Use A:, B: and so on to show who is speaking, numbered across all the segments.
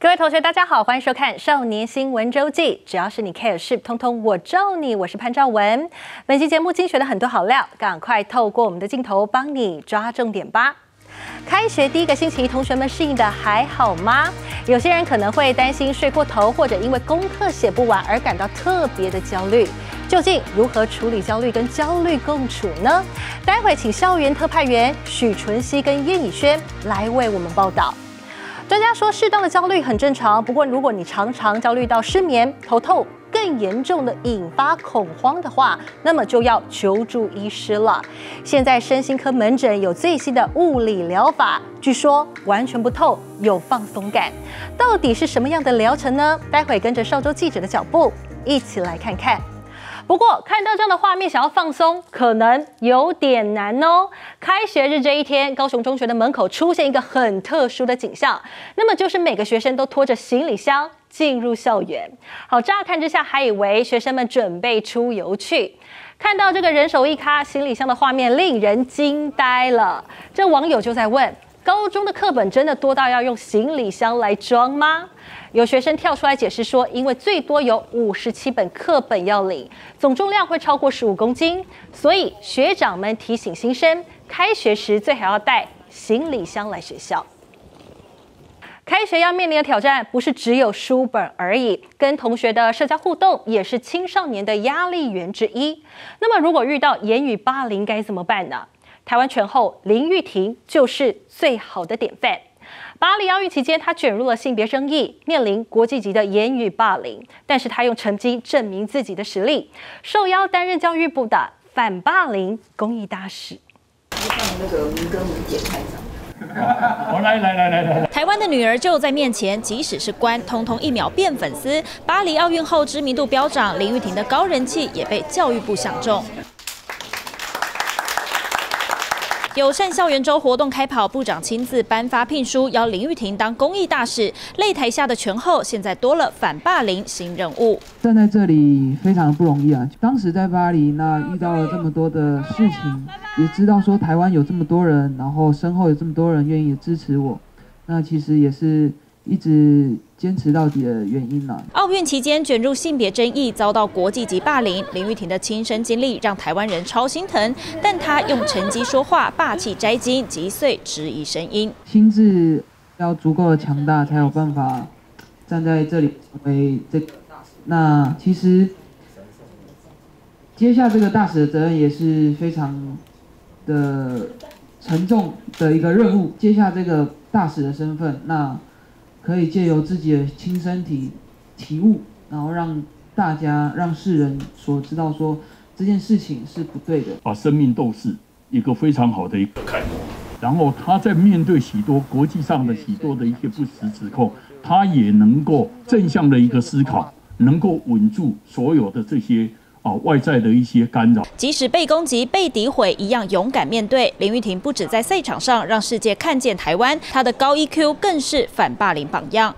A: 各位同学，大家好，欢迎收看《少年新闻周记》，只要是你 care 事，通通我罩你。我是潘兆文。本期节目精选了很多好料，赶快透过我们的镜头帮你抓重点吧。开学第一个星期，同学们适应的还好吗？有些人可能会担心睡过头，或者因为功课写不完而感到特别的焦虑。究竟如何处理焦虑跟焦虑共处呢？待会请校园特派员许纯熙跟叶以轩来为我们报道。专家说，适当的焦虑很正常，不过如果你常常焦虑到失眠、头痛，更严重的引发恐慌的话，那么就要求助医师了。现在身心科门诊有最新的物理疗法，据说完全不痛，有放松感。到底是什么样的疗程呢？待会跟着邵州记者的脚步一起来看看。不过看到这样的画面，想要放松可能有点难哦。开学日这一天，高雄中学的门口出现一个很特殊的景象，那么就是每个学生都拖着行李箱进入校园。好，乍看之下还以为学生们准备出游去。看到这个人手一咖行李箱的画面，令人惊呆了。这网友就在问：高中的课本真的多到要用行李箱来装吗？有学生跳出来解释说，因为最多有57本课本要领，总重量会超过15公斤，所以学长们提醒新生，开学时最好要带行李箱来学校。开学要面临的挑战不是只有书本而已，跟同学的社交互动也是青少年的压力源之一。那么如果遇到言语霸凌该怎么办呢？台湾拳后林玉婷就是最好的典范。巴黎奥运期间，她卷入了性别争议，面临国际级的言语霸凌，但是她用成绩证明自己的实力，受邀担任教育部的反霸凌公益大使。
B: 那个民歌民典开场。
C: 来！台湾的女儿就在面前，即使是官，通通一秒变粉丝。巴黎奥运后知名度飙涨，林玉婷的高人气也被教育部相中。友善校园周活动开跑，部长亲自颁发聘书，邀林玉婷当公益大使。擂台下的拳后，现在多了反霸凌新任务。
D: 站在这里非常不容易啊！当时在巴黎，那遇到了这么多的事情，也知道说台湾有这么多人，然后身后有这么多人愿意支持我，那其实也是一直坚持到底的原因啦。
C: 奥运期间卷入性别争议，遭到国际级霸凌，林玉婷的亲身经历让台湾人超心疼，但她用成绩说话，霸气摘金，击碎质疑声音。
D: 心智要足够的强大，才有办法站在这里成为这个大使。那其实接下这个大使的责任也是非常的沉重的一个任务。接下这个大使的身份，那可以借由自己的亲身体悟，然后让大家、让世人所知道说这件事情是不对的。
E: 把生命斗士一个非常好的一个楷模，然后他在面对许多国际上的许多的一些不实指控，他也能够正向的一个思考，能够稳住所有的这些外在的一些干扰，
C: 即使被攻击、被诋毁，一样勇敢面对。林玉婷不止在赛场上让世界看见台湾，她的高 EQ 更是反霸凌榜样。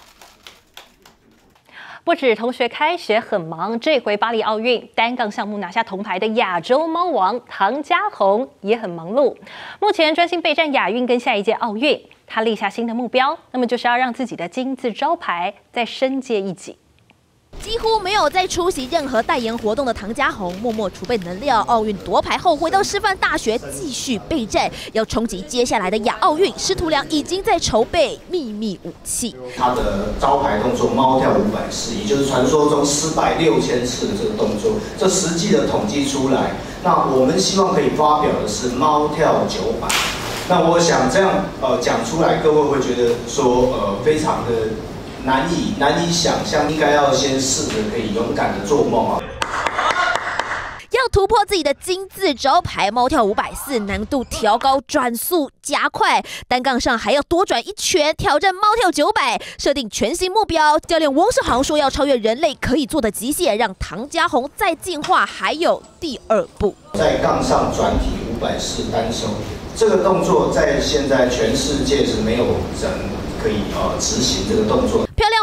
A: 不止同学开学很忙，这回巴黎奥运单杠项目拿下铜牌的亚洲猫王唐嘉宏也很忙碌。目前专心备战亚运跟下一届奥运，他立下新的目标，那么就是要让自己的金字招牌再升阶一级。
F: 几乎没有再出席任何代言活动的唐嘉宏，默默储备能量。奥运夺牌后，回到师范大学继续备战，要冲击接下来的亚奥运。师徒俩已经在筹备秘密武器。
G: 他的招牌动作猫跳500式，也就是传说中失败6000次的这个动作，这实际的统计出来，那我们希望可以发表的是猫跳900。那我想这样讲出来，各位会觉得说非常的难以想象，应该要先试着可以勇敢的做梦啊！
F: 要突破自己的金字招牌，猫跳540，难度调高，转速加快，单杠上还要多转一圈，挑战猫跳900，设定全新目标。教练翁世豪说要超越人类可以做的极限，让唐嘉宏再进化，还有第2步。
G: 在杠上转体500式单手，这个动作在现在全世界是没有人可以执行这个动作。
F: 漂亮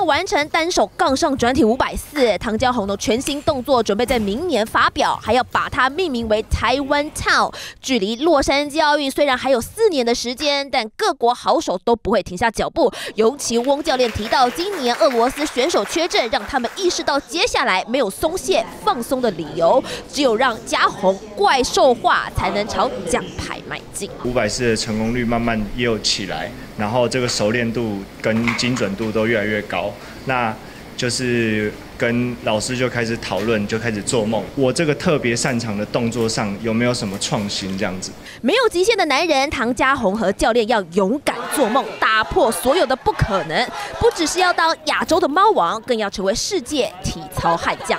F: 要完成单手杠上转体540，唐家宏的全新动作准备在明年发表，还要把它命名为台湾 Town。距离洛杉矶奥运虽然还有4年的时间，但各国好手都不会停下脚步。尤其翁教练提到，今年俄罗斯选手缺阵，让他们意识到接下来没有松懈放松的理由，只有让家宏怪兽化，才能朝奖牌迈进。
H: 540的成功率慢慢也有起来，然后这个熟练度跟精准度都越来越高。那就是跟老师就开始讨论，就开始做梦。我这个特别擅长的动作上有没有什么创新？这样子，
F: 没有极限的男人，唐家宏和教练要勇敢做梦，打破所有的不可能。不只是要当亚洲的猫王，更要成为世界体操悍将。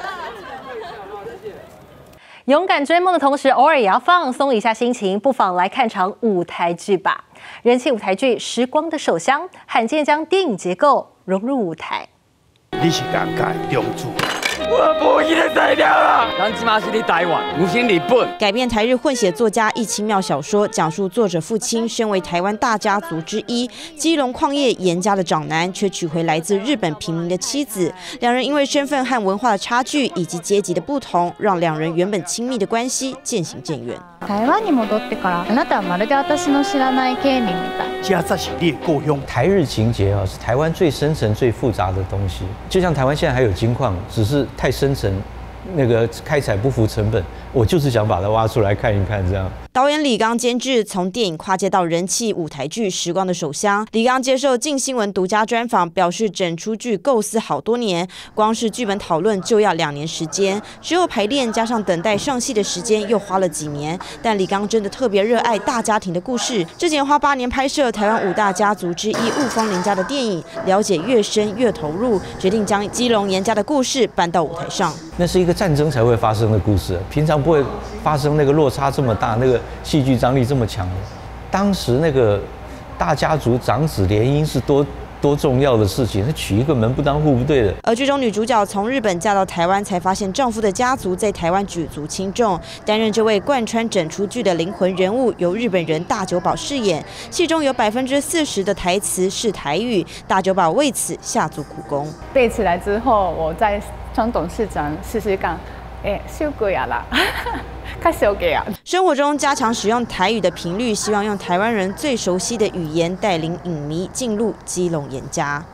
A: 勇敢追梦的同时，偶尔也要放松一下心情，不妨来看场舞台剧吧。人气舞台剧《时光的手香》罕见将电影结构融入舞台。
I: 你是尴尬中主，我无伊个材料啦。咱即马是伫台湾，不是日本。
J: 改编台日混血作家易清妙小说，讲述作者父亲身为台湾大家族之一基隆矿业严家的长男，却娶回来自日本平民的妻子。两人因为身份和文化的差距以及阶级的不同，让两人原本亲密的关系渐行渐远。
K: 台湾に戻ってから、あなたはまるで私の知らないケイミみたい。
I: 家在是你的故乡。
L: 台日情节啊，是台湾最深层、最复杂的东西。就像台湾现在还有金矿，只是太深层，那个开采不符成本。我就是想把它挖出来看一看，这样。
J: 导演李刚监制，从电影跨界到人气舞台剧《时光的手香》。李刚接受镜新闻独家专访，表示整出剧构思好多年，光是剧本讨论就要2年时间，只有排练加上等待上戏的时间又花了几年。但李刚真的特别热爱大家庭的故事，之前花8年拍摄台湾5大家族之一雾峰林家的电影，了解越深越投入，决定将基隆严家的故事搬到舞台上。
L: 那是一个战争才会发生的故事，平常不会发生那个落差这么大，那个戏剧张力这么强。当时那个大家族长子联姻是多重要的事情，他娶一个门不当户不对的。
J: 而剧中女主角从日本嫁到台湾，才发现丈夫的家族在台湾举足轻重。担任这位贯穿整出剧的灵魂人物，由日本人大久保饰演。戏中有40%的台词是台语，大久保为此下足苦功。
K: 背起来之后，我再当董事长试试看，受过呀啦。
J: 生活中加强使用台语的频率，希望用台湾人最熟悉的语言带领影迷进入基隆严家。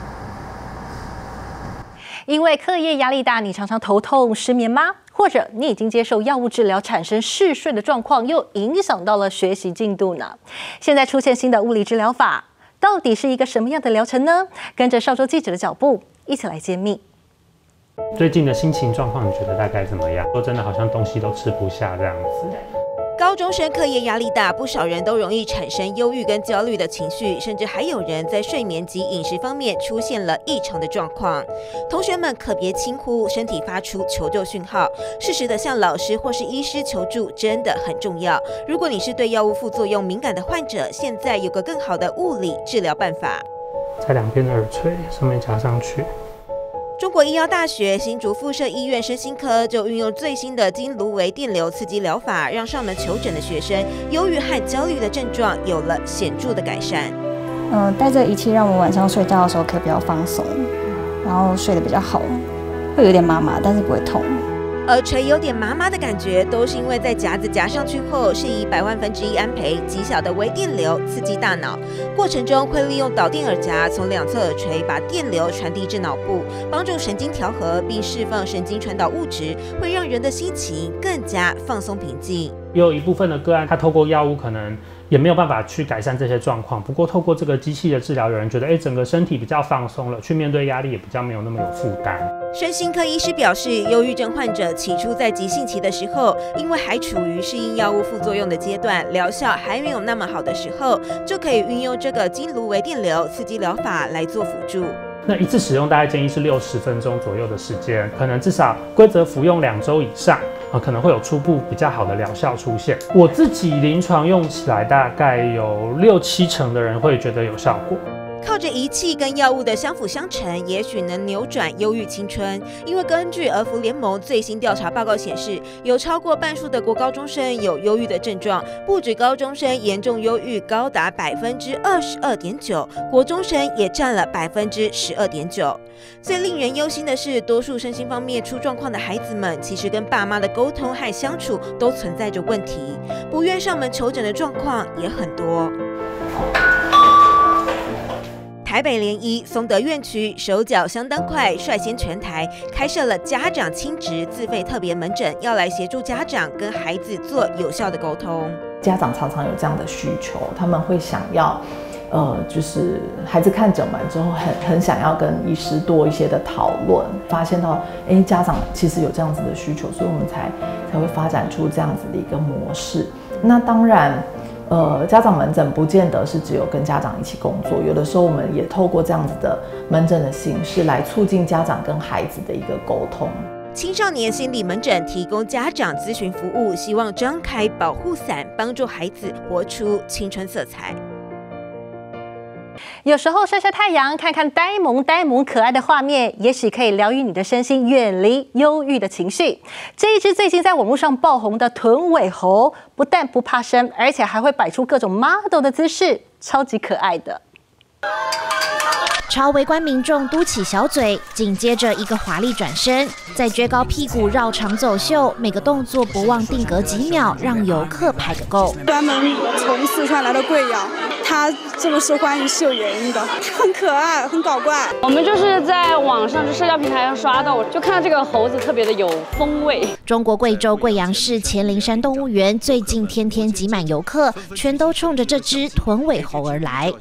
A: 因为课业压力大，你常常头痛、失眠吗？或者你已经接受药物治疗，产生嗜睡的状况，又影响到了学习进度呢？现在出现新的物理治疗法，到底是一个什么样的疗程呢？跟着邵州记者的脚步，一起来揭秘。
M: 最近的心情状况，你觉得大概怎么样？说真的，好像东西都吃不下这样子。
F: 高中生课业压力大，不少人都容易产生忧郁跟焦虑的情绪，甚至还有人在睡眠及饮食方面出现了异常的状况。同学们可别轻忽身体发出求救讯号，适时的向老师或是医师求助真的很重要。如果你是对药物副作用敏感的患者，现在有个更好的物理治疗办法，
M: 在2边的耳垂上面加上去。
F: 中国医药大学新竹附设医院身心科就运用最新的经颅微电流刺激疗法，让上门求诊的学生忧郁和焦虑的症状有了显著的改善。
K: 带这仪器让我晚上睡觉的时候可以比较放松，然后睡得比较好，会有点麻麻，但是不会痛。
F: 耳垂有点麻麻的感觉，都是因为在夹子夹上去后，是以100万分之1安培极小的微电流刺激大脑，过程中会利用导电耳夹从两侧耳垂把电流传递至脑部，帮助神经调和，并释放神经传导物质，会让人的心情更加放松平静。
M: 也有一部分的个案，他透过药物可能也没有办法去改善这些状况，不过透过这个机器的治疗，有人觉得整个身体比较放松了，去面对压力也比较没有那么有负担。
F: 身心科医师表示，忧郁症患者起初在急性期的时候，因为还处于适应药物副作用的阶段，疗效还没有那么好的时候，就可以运用这个经颅微电流刺激疗法来做辅助。
M: 那一次使用大概建议是60分钟左右的时间，可能至少规则服用2周以上，可能会有初步比较好的疗效出现。我自己临床用起来，大概有6-7成的人会觉得有效果。
J: 靠着仪器跟药物的相辅相成，也许能扭转忧郁青春。因为根据儿福联盟最新调查报告显示，有超过半数的国高中生有忧郁的症状，不止高中生严重忧郁高达22.9%，国中生也占了12.9%。最令人忧心的是，多数身心方面出状况的孩子们，其实跟爸妈的沟通和相处都存在着问题，不愿上门求诊的状况也很多。台北联医松德院区手脚相当快，率先全台开设了家长亲职自费特别门诊，要来协助家长跟孩子做有效的沟通。
N: 家长常常有这样的需求，他们会想要，就是孩子看诊完之后很想要跟医师多一些的讨论，发现到，家长其实有这样子的需求，所以我们才会发展出这样子的一个模式。那当然。家长门诊不见得是只有跟家长一起工作，有的时候我们也透过这样子的门诊的形式来促进家长跟孩子的一个沟通。
J: 青少年心理门诊提供家长咨询服务，希望张开保护伞，帮助孩子活出青春色彩。
A: 有时候晒晒太阳，看看呆萌可爱的画面，也许可以疗愈你的身心，远离忧郁的情绪。这一只最近在网络上爆红的臀尾猴，不但不怕生，而且还会摆出各种 model 的姿势，超级可爱的。
F: 朝围观民众嘟起小嘴，紧接着一个华丽转身，再撅高屁股绕场走秀，每个动作不忘定格几秒，让游客拍个够。
O: 专门从四川来的贵阳，他这么受欢迎是有原因的，很可爱，很搞怪。
P: 我们就是在网上社交平台上刷到，就看到这个猴子特别的有风味。
F: 中国贵州贵阳市黔灵山动物园最近天天挤满游客，全都冲着这只臀尾猴而来。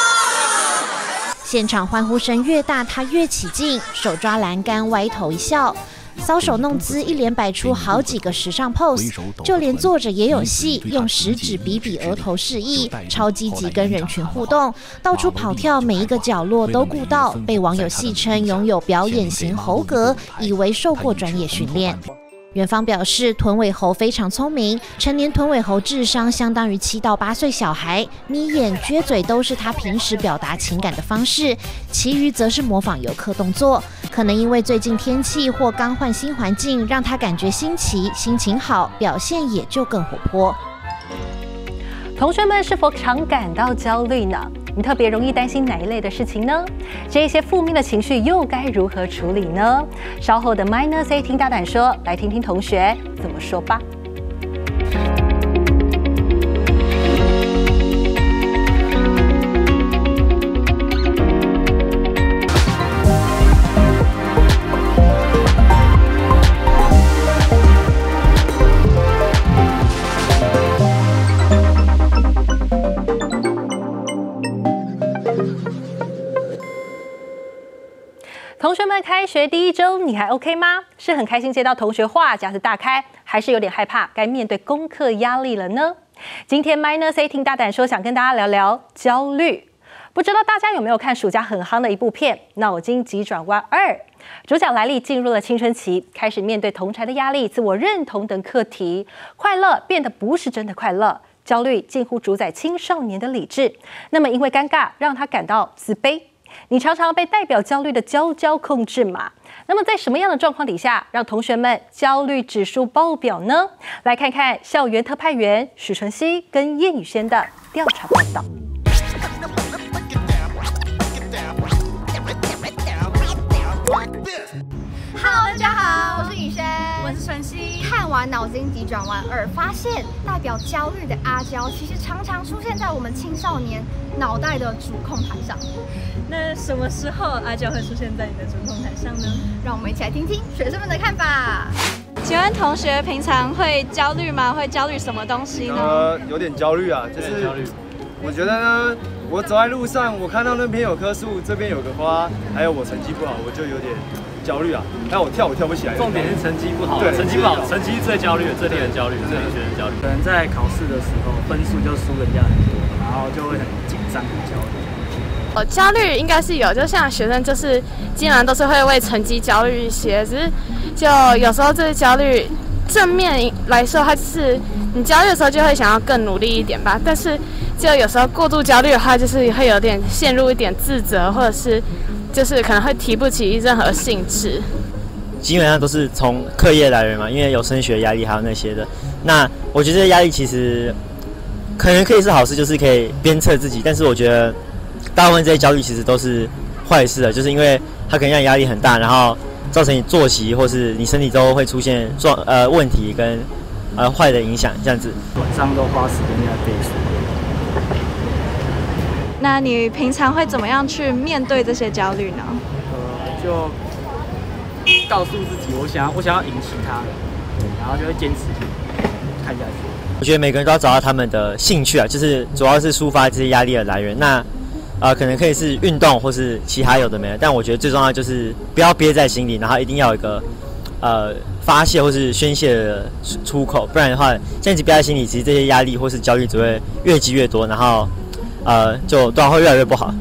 F: 现场欢呼声越大，他越起劲，手抓栏杆，歪头一笑，搔首弄姿，一连摆出好几个时尚 pose， 就连坐着也有戏，用食指比比额头示意，超积极跟人群互动，到处跑跳，每一个角落都顾到，被网友戏称拥有表演型猴格，以为受过专业训练。园方表示，臀尾猴非常聪明，成年臀尾猴智商相当于7到8岁小孩，眯眼、撅嘴都是他平时表达情感的方式，其余则是模仿游客动作。可能因为最近天气或刚换新环境，让他感觉新奇，心情好，表现也就更活泼。
A: 同学们是否常感到焦虑呢？你特别容易担心哪一类的事情呢？这些负面的情绪又该如何处理呢？稍后的 -A 听大胆说，来听听同学怎么说吧。同学们，开学第1周，你还 OK 吗？是很开心接到同学话匣子大开，还是有点害怕该面对功课压力了呢？今天 -A 听大胆说，想跟大家聊聊焦虑。不知道大家有没有看暑假很夯的一部片《脑筋急转弯2》？主角莱莉进入了青春期，开始面对同侪的压力、自我认同等课题，快乐变得不是真的快乐，焦虑近乎主宰青少年的理智。那么因为尴尬，让他感到自卑。你常常被代表焦虑的娇娇控制嘛？那么在什么样的状况底下，让同学们焦虑指数爆表呢？来看看校园特派员许纯熙跟叶宇轩的调查报道。
Q: Hello， 大家好，我是宇轩，我是纯熙。看完《脑筋急转弯2》，发现代表焦虑的阿娇，其实常常出现在我们青少年脑袋的主控台上。
R: 那什么时候阿娇会出现在你的主控台上呢？
Q: 让我们一起来听听学生们的看法。
R: 请问同学平常会焦虑吗？会焦虑什么东西呢？
S: 有点焦虑啊，就是我觉得呢，我走在路上，我看到那边有棵树，这边有个花，还有我成绩不好，我就有点焦虑啊。但我跳不起来。重点是成绩不好，对，成绩不好，成绩最焦虑的，最令人焦虑，最令学生焦虑。可能在考试的时候，分数就输人家很多，然后就会很紧张、很焦虑。
T: 焦虑应该是有，就像学生就是基本上都是会为成绩焦虑一些，只是就有时候这些焦虑正面来说，它就是你焦虑的时候就会想要更努力一点吧，但是就有时候过度焦虑的话，就是会有点陷入一点自责，或者是就是可能会提不起任何兴致。
U: 基本上都是从课业来源嘛，因为有升学压力还有那些的。那我觉得这些压力其实可能可以是好事，就是可以鞭策自己，但是我觉得大部分这些焦虑其实都是坏事的，就是因为它可能让你压力很大，然后造成你作息或是你身体都会出现问题跟坏的影响，这样子。
V: 晚上都花时间在背书。
R: 那你平常会怎么样去面对这些焦虑呢？
V: 就告诉自己，我想要赢齐他，然后就会坚持看下去。
U: 我觉得每个人都要找到他们的兴趣啊，就是主要是抒发这些压力的来源。那可能可以是运动或是其他有的没的，但我觉得最重要就是不要憋在心里，然后一定要有一个发泄或是宣泄的出口，不然的话，这样子憋在心里，其实这些压力或是焦虑只会越积越多，然后就对会越来越不好。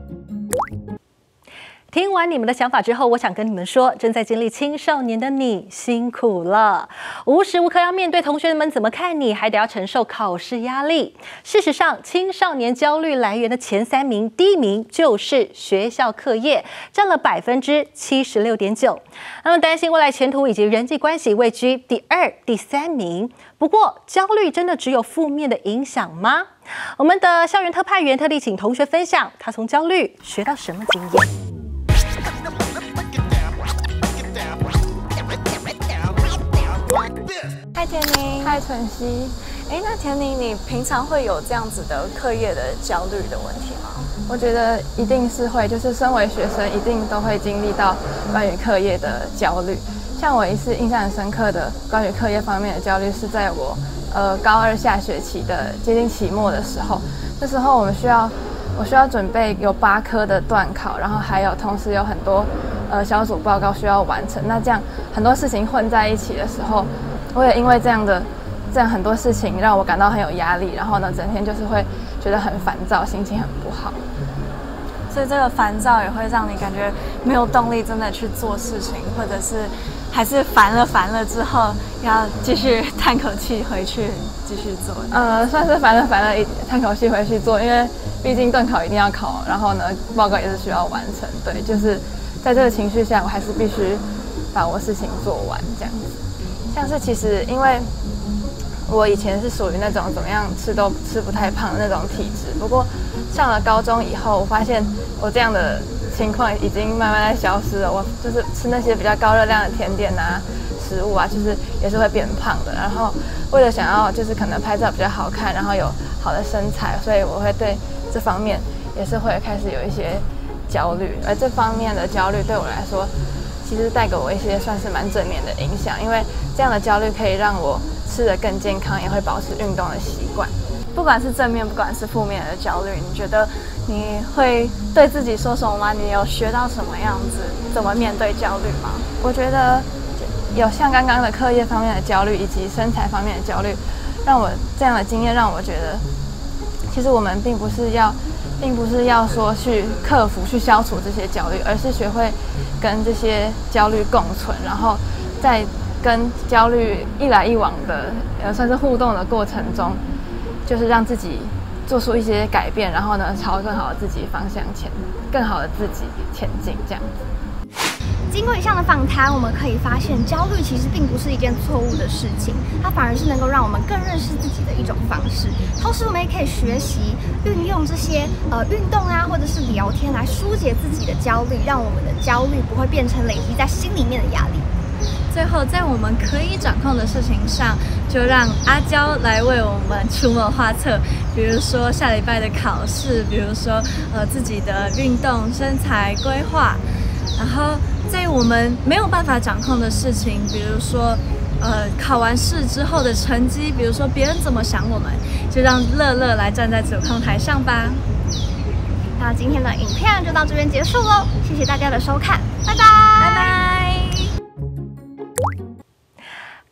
A: 听完你们的想法之后，我想跟你们说，正在经历青少年的你辛苦了，无时无刻要面对同学们怎么看你，还得要承受考试压力。事实上，青少年焦虑来源的前3名，第1名就是学校课业，占了76.9%。那么担心未来前途以及人际关系位居第2、第3名。不过，焦虑真的只有负面的影响吗？我们的校园特派员特地请同学分享，他从焦虑学到什么经验。
R: 嗨，田宁。
W: 嗨，晨曦。
R: 那田宁，你平常会有这样子的课业的焦虑的问题吗？
W: 我觉得一定是会，就是身为学生，一定都会经历到关于课业的焦虑。像我一次印象很深刻的关于课业方面的焦虑，是在我高2下学期的接近期末的时候。那时候我需要准备有8科的段考，然后还有同时有很多小组报告需要完成。那这样很多事情混在一起的时候，我也因为这样很多事情让我感到很有压力，然后呢，整天就是会觉得很烦躁，心情很不好。
R: 所以这个烦躁也会让你感觉没有动力真的去做事情，或者是还是烦了之后要继续叹口气回去继续做。
W: 算是烦了叹口气回去做，因为毕竟段考一定要考，然后呢报告也是需要完成。对，就是在这个情绪下，我还是必须把我事情做完这样子。像是其实因为我以前是属于那种怎么样吃都吃不太胖的那种体质，不过上了高中以后，我发现我这样的情况已经慢慢在消失了。我就是吃那些比较高热量的甜点啊、食物啊，就是也是会变胖的。然后为了想要就是可能拍照比较好看，然后有好的身材，所以我会对这方面也是会开始有一些焦虑。而这方面的焦虑对我来说，其实带给我一些算是蛮正面的影响，因为这样的焦虑可以让我吃得更健康，也会保持运动的习惯。
R: 不管是正面，不管是负面的焦虑，你觉得你会对自己说什么吗？你有学到什么样子，怎么面对焦虑吗？
W: 我觉得有像刚刚的课业方面的焦虑，以及身材方面的焦虑，让我这样的经验让我觉得，其实我们并不是要说去克服、去消除这些焦虑，而是学会跟这些焦虑共存，然后在跟焦虑一来一往的算是互动的过程中，就是让自己做出一些改变，然后呢，朝更好的自己方向更好的自己前进，这样子。
Q: 经过以上的访谈，我们可以发现，焦虑其实并不是一件错误的事情，它反而是能够让我们更认识自己的一种方式。同时，我们也可以学习运用这些运动啊，或者是聊天来疏解自己的焦虑，让我们的焦虑不会变成累积在心里面的压力。
R: 最后，在我们可以掌控的事情上，就让阿娇来为我们出谋划策。比如说下礼拜的考试，比如说自己的运动、身材规划。然后，在我们没有办法掌控的事情，比如说考完试之后的成绩，比如说别人怎么想我们，就让乐乐来站在主控台上吧。
Q: 那今天的影片就到这边结束喽，谢谢大家的收看，拜拜，拜拜。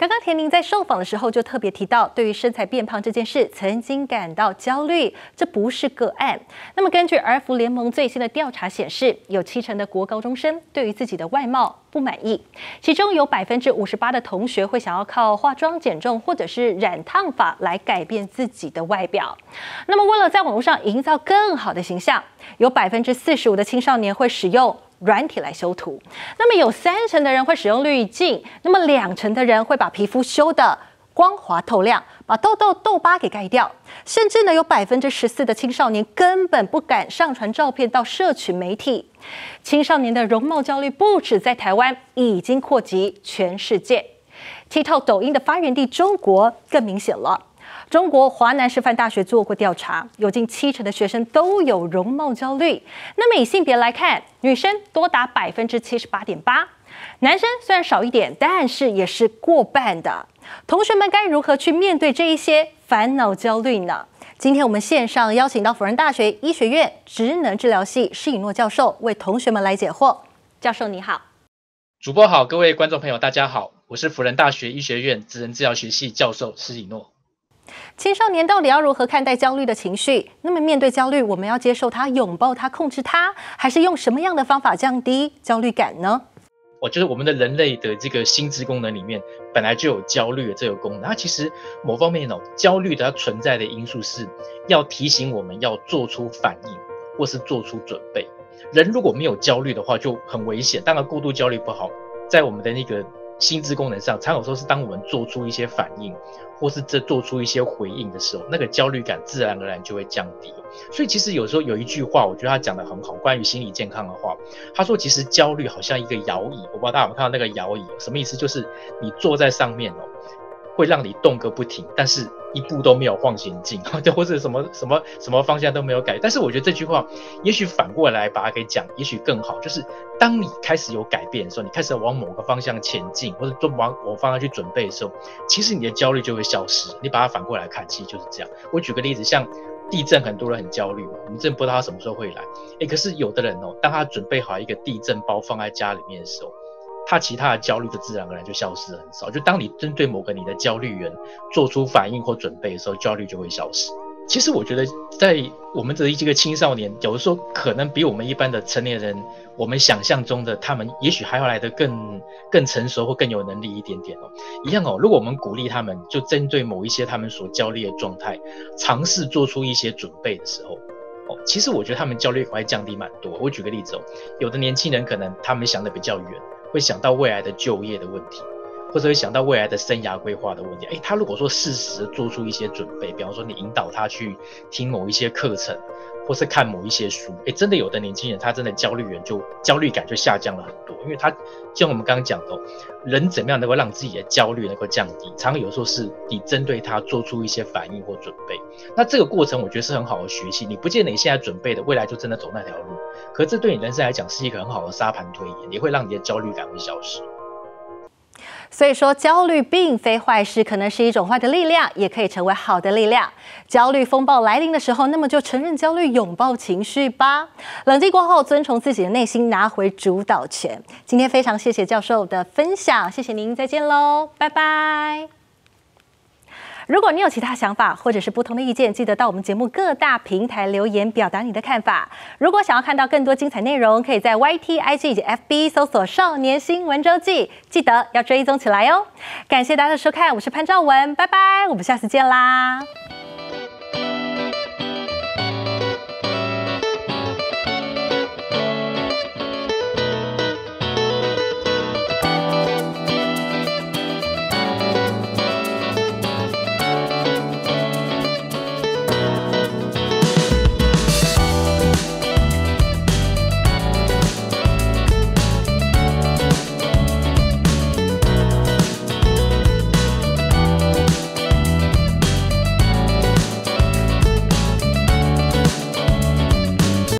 A: 刚刚田宁在受访的时候就特别提到，对于身材变胖这件事曾经感到焦虑，这不是个案。那么根据儿福联盟最新的调查显示，有70%的国高中生对于自己的外貌不满意，其中有58%的同学会想要靠化妆减重或者是染烫发来改变自己的外表。那么为了在网络上营造更好的形象，有45%的青少年会使用软体来修图，那么有30%的人会使用滤镜，那么2%的人会把皮肤修得光滑透亮，把痘痘、痘疤给盖掉，甚至呢有14%的青少年根本不敢上传照片到社群媒体。青少年的容貌焦虑不止在台湾，已经扩及全世界。TikTok、抖音的发源地中国更明显了。中国华南师范大学做过调查，有近70%的学生都有容貌焦虑。那么以性别来看，女生多达78.8%，男生虽然少一点，但是也是过半的。同学们该如何去面对这一些烦恼焦虑呢？今天我们线上邀请到辅仁大学医学院职能治疗系施以诺教授为同学们来解惑。教授你好。
B: 主播好，各位观众朋友大家好，我是辅仁大学医学院职能治疗学系教授施以诺。
A: 青少年到底要如何看待焦虑的情绪？那么面对焦虑，我们要接受它、拥抱它、控制它，还是用什么样的方法降低焦虑感呢？
B: 就是我们的人类的这个心智功能里面本来就有焦虑的这个功能。它其实某方面焦虑的它存在的因素是要提醒我们要做出反应或是做出准备。人如果没有焦虑的话就很危险，当然过度焦虑不好，在我们的那个心智功能上，常有时候是当我们做出一些反应或是做出一些回应的时候，那个焦虑感自然而然就会降低。所以其实有时候有一句话，我觉得他讲得很好，关于心理健康的话，他说其实焦虑好像一个摇椅，我不知道大家有没有看到那个摇椅，什么意思？就是你坐在上面会让你动个不停，但是一步都没有往前进，或者什么方向都没有改。但是我觉得这句话也许反过来把它给讲，也许更好，就是当你开始有改变的时候，你开始往某个方向前进，或者往某方向去准备的时候，其实你的焦虑就会消失。你把它反过来看，其实就是这样。我举个例子，像地震，很多人很焦虑嘛，我们真的不知道他什么时候会来。可是有的人当他准备好一个地震包放在家里面的时候，他其他的焦虑就自然而然就消失了很少。就当你针对某个你的焦虑源做出反应或准备的时候，焦虑就会消失。其实我觉得在我们的这个青少年，有的时候可能比我们一般的成年人，我们想象中的他们也许还要来得更成熟或更有能力一点点一样如果我们鼓励他们就针对某一些他们所焦虑的状态尝试做出一些准备的时候其实我觉得他们焦虑会降低蛮多。我举个例子有的年轻人可能他们想的比较远，会想到未来的就业的问题，或者会想到未来的生涯规划的问题。他如果说适时的做出一些准备，比方说你引导他去听某一些课程，或是看某一些书，真的有的年轻人他真的焦虑感就下降了很多。因为他像我们刚刚讲的人怎么样能够让自己的焦虑能够降低，常常有时候是你针对他做出一些反应或准备。那这个过程我觉得是很好的学习，你不见得你现在准备的未来就真的走那条路，可是这对你人生来讲是一个很好的沙盘推演，也会让你的焦虑感会消失。
A: 所以说，焦虑并非坏事，可能是一种坏的力量，也可以成为好的力量。焦虑风暴来临的时候，那么就承认焦虑，拥抱情绪吧。冷静过后，遵从自己的内心，拿回主导权。今天非常谢谢教授的分享，谢谢您，再见喽，拜拜。如果你有其他想法或者是不同的意见，记得到我们节目各大平台留言表达你的看法。如果想要看到更多精彩内容，可以在 YT、IG 以及 FB 搜索少年新闻周记，记得要追踪起来哦。感谢大家的收看，我是潘兆文，拜拜，我们下次见啦。